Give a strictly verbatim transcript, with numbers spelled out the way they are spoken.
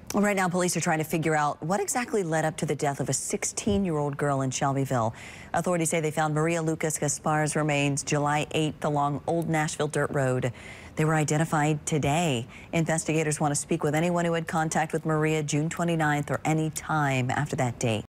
Well, right now, police are trying to figure out what exactly led up to the death of a sixteen-year-old girl in Shelbyville. Authorities say they found Maria Lucas Gaspar's remains July eighth along Old Nashville Dirt Road. They were identified today. Investigators want to speak with anyone who had contact with Maria June twenty-ninth or any time after that date.